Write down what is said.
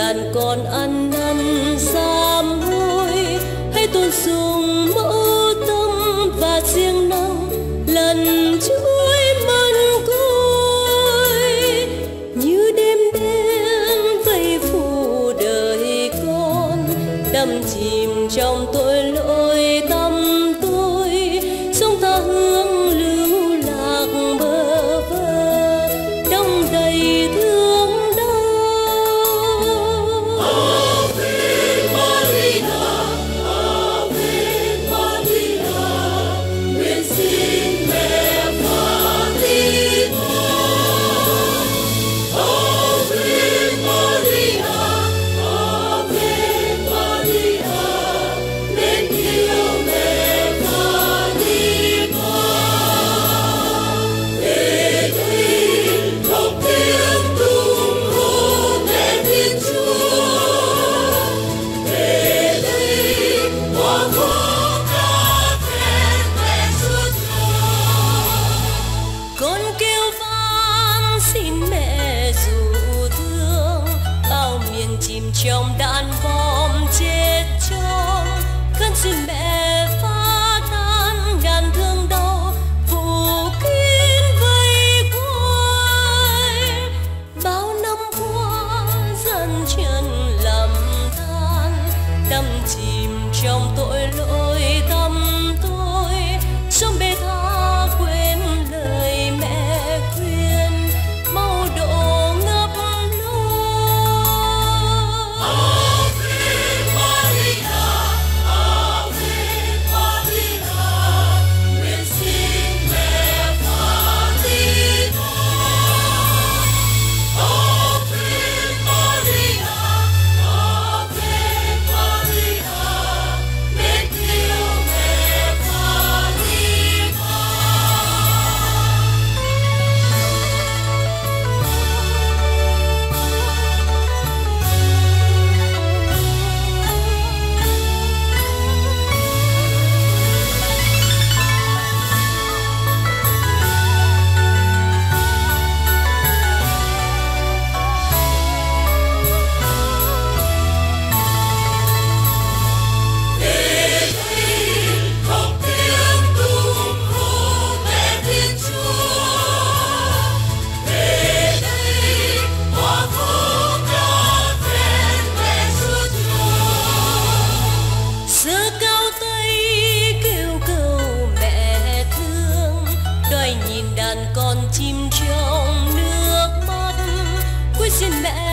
đàn con ăn năn sám hối, hãy tôn sùng mẫu tâm và siêng năng lần chuỗi mân côi, như đêm đen vây phủ đời con, đắm chìm trong tội lỗi tăm tối, sống tha hương lưu lạc bơ vơ, đong đầy thương đau. Ave Maria, Ave Maria, nguyện xin mẹ Fatima. Ave Maria, Ave Maria, mến yêu mẹ Fatima. Về đây học tiếng tung hô mẹ Thiên Chúa. Về đây hòa vô ca khen mẹ Chúa Trời. Con kêu van xin mẹ dù thương, bao miền chìm trong đàn bom chết chóc, khấn xin mẹ phá tan ngàn thương đau, phủ kín vây quanh. Bao năm qua dân chân lầm than, đắm chìm trong tội lỗi tăm tối, sống bê tha quên lời mẹ khuyên, mau độ ngập lối. Ave Maria, Ave Maria, nguyện xin mẹ Fatima. Ave Maria, Ave Maria, mến yêu mẹ Fatima. Về đây học tiếng tung hô mẹ Thiên Chúa. Về đây hòa vô ca khen mẹ Chúa Trời. Giơ cao tay kêu cầu mẹ thương, đòi nhìn đàn con chim trong nước mắt, cuối xin mẹ